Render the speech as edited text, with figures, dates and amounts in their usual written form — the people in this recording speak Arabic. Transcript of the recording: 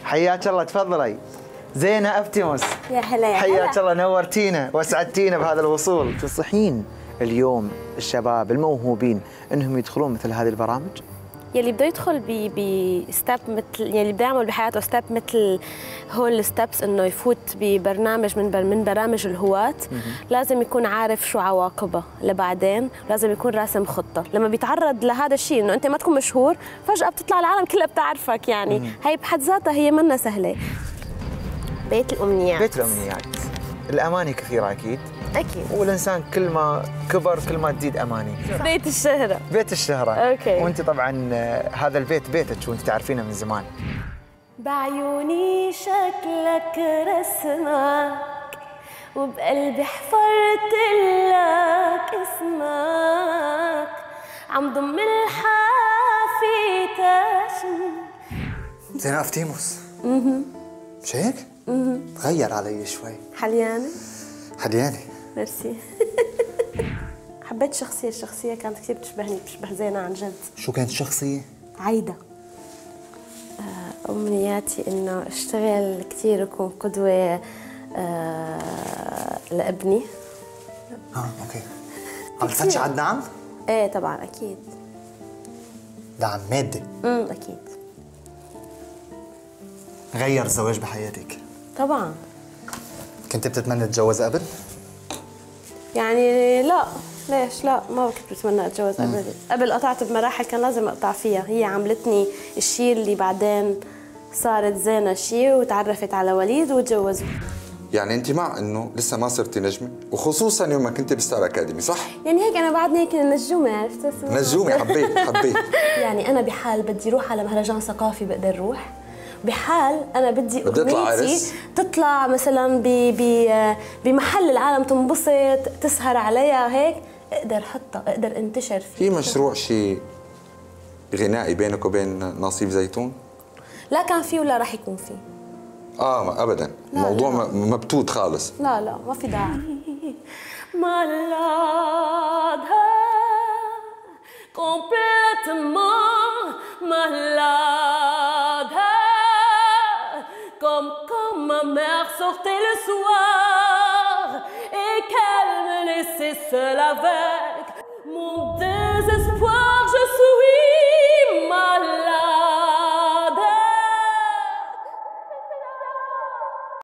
حياك الله، تفضلي. زينة أفتيموس، يا هلا يا حياك الله، نورتينا واسعدتينا بهذا الوصول. تنصحين اليوم الشباب الموهوبين انهم يدخلون مثل هذه البرامج؟ يلي بده يدخل بستاب مثل يلي بده يعمل بحياته ستاب مثل هول الستبس، انه يفوت ببرنامج من برامج الهواة، لازم يكون عارف شو عواقبها لبعدين، لازم يكون راسم خطه. لما بيتعرض لهذا الشيء انه انت ما تكون مشهور فجاه بتطلع العالم كلها بتعرفك، يعني هي بحد ذاتها هي منا سهله. بيت الامنيات. بيت الامنيات، الاماني كثيره اكيد. اكيد. والانسان كل ما كبر كل ما تزيد اماني. بيت الشهره. بيت الشهره. اوكي. وانت طبعا هذا البيت بيتك وانت تعرفينه من زمان. بعيوني شكلك رسمك، وبقلبي حفرت لك اسمك، عم ضم الحافي زينة أفتيموس. مش هيك؟ تغير علي شوي. حليانة؟ حليانة. ميرسي. حبيت الشخصية كانت كثير بتشبه زينة عن جد. شو كانت الشخصية؟ عايدة. أمنياتي إنه أشتغل كثير أكون قدوة لابني. أوكي. عم تفتشي على الدعم؟ إيه طبعاً أكيد. دعم مادي؟ أكيد. غير الزواج بحياتك؟ طبعاً. كنت بتتمنى تتجوز قبل؟ يعني لا، ليش لا، ما كنت بتمنى اتجوز قبل قطعت بمراحل كان لازم اقطع فيها، هي عملتني الشيء اللي بعدين صارت زينة شيء وتعرفت على وليد وتجوزوا. يعني انت مع انه لسه ما صرتي نجمه، وخصوصا يوم ما كنتي بستار اكاديمي، صح؟ يعني هيك انا بعدني هيك نجومه، عرفت؟ نجومه. حبيت. يعني انا بحال بدي اروح على مهرجان ثقافي بقدر اروح، بحال انا بدي اغنيتي تطلع مثلا بمحل العالم تنبسط تسهر عليها هيك، اقدر حطها، اقدر انتشر فيه. في مشروع شيء غنائي بينك وبين نصيب زيتون؟ لا كان في ولا راح يكون في. ابدا، الموضوع مبتوت خالص. لا ما في داعي. Comme ma mère sortait le soir et qu'elle me laissait seule avec